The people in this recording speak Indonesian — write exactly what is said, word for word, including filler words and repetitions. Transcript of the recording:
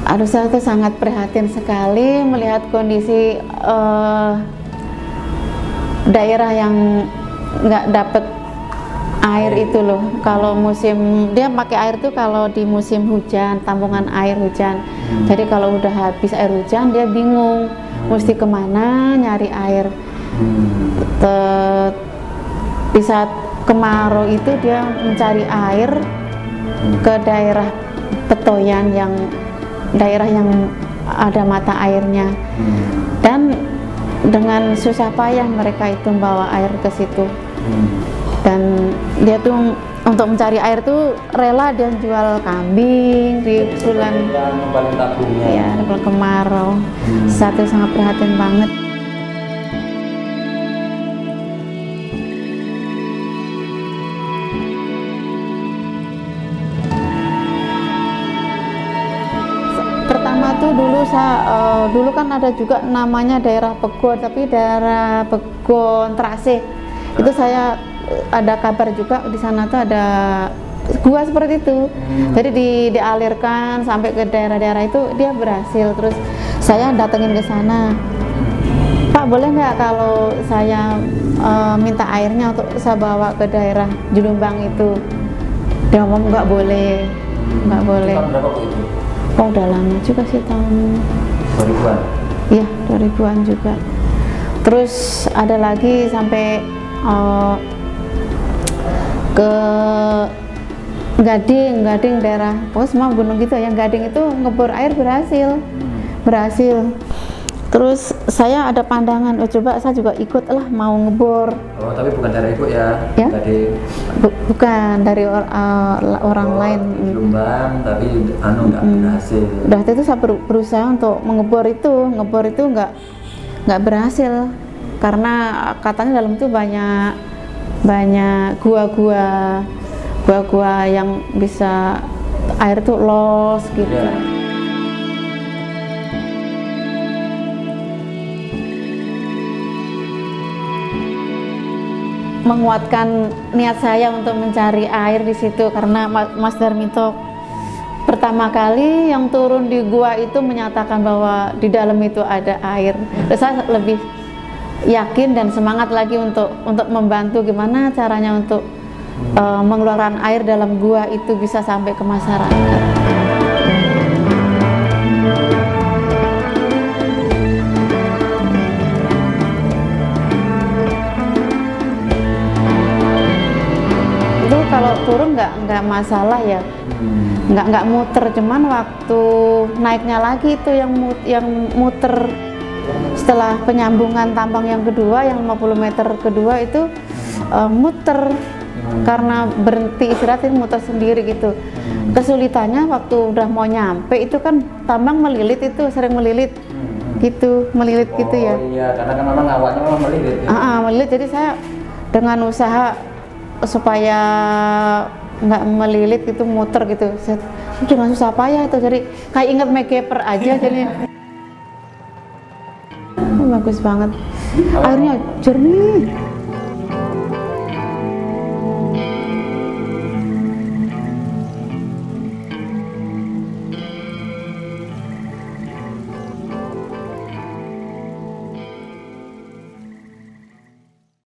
Aduh, saya tuh sangat prihatin sekali melihat kondisi uh, daerah yang nggak dapet air itu loh. Kalau musim dia pakai air tuh kalau di musim hujan, tampungan air hujan. Hmm. Jadi kalau udah habis air hujan dia bingung hmm. mesti kemana nyari air. Hmm. Te, di saat kemarau itu dia mencari air hmm. ke daerah Petoyan yang daerah yang ada mata airnya. Hmm. Dan dengan susah payah mereka itu membawa air ke situ. Hmm. Dan dia tuh untuk mencari air tuh rela dia jual kambing di bulan ya di bulan kemarau. Hmm. Satu sangat prihatin banget. Pertama tuh dulu saya uh, dulu kan ada juga namanya daerah Pegon, tapi daerah Pegon Trase itu saya ada kabar juga di sana tuh ada gua seperti itu. Hmm. Jadi di, dialirkan sampai ke daerah-daerah itu dia berhasil. Terus saya datengin ke sana, Pak boleh nggak kalau saya uh, minta airnya untuk saya bawa ke daerah Jombang itu? Dia ngomong nggak boleh, nggak hmm. boleh. Berapa itu? Oh udah lama juga sih, tahun dua ribuan. Iya dua ribuan juga. Terus ada lagi sampai uh, ke Gading, Gading daerah, pokoknya semua gunung gitu yang Gading itu ngebor air berhasil, berhasil. Terus saya ada pandangan, oh coba saya juga ikut lah mau ngebor. Oh tapi bukan dari ibu ya? Ya? Gading. Bukan dari or, uh, orang oh, lain. Jombang tapi anu nggak hmm. berhasil. Udah itu saya berusaha untuk mengebor itu, ngebor itu nggak nggak berhasil karena katanya dalam itu banyak banyak gua-gua gua-gua yang bisa air tuh los gitu. Yeah. Menguatkan niat saya untuk mencari air di situ karena Mas Darminto pertama kali yang turun di gua itu menyatakan bahwa di dalam itu ada air. Terus saya lebih yakin dan semangat lagi untuk untuk membantu gimana caranya untuk uh, mengeluarkan air dalam gua itu bisa sampai ke masyarakat. Itu kalau turun nggak nggak masalah ya, nggak nggak muter, cuman waktu naiknya lagi itu yang mut, yang muter. Setelah penyambungan tambang yang kedua, yang lima puluh meter kedua itu uh, muter hmm. karena berhenti istirahat muter sendiri gitu. Hmm. Kesulitannya waktu udah mau nyampe itu kan tambang melilit, itu sering melilit hmm. gitu, melilit oh, gitu ya. Iya, karena kan memang awalnya memang melilit. Ya? Uh, uh, melilit, jadi saya dengan usaha supaya nggak melilit itu muter gitu. Saya dengan susah payah itu, jadi kayak inget MacGyver aja jadinya. Bagus banget, airnya jernih.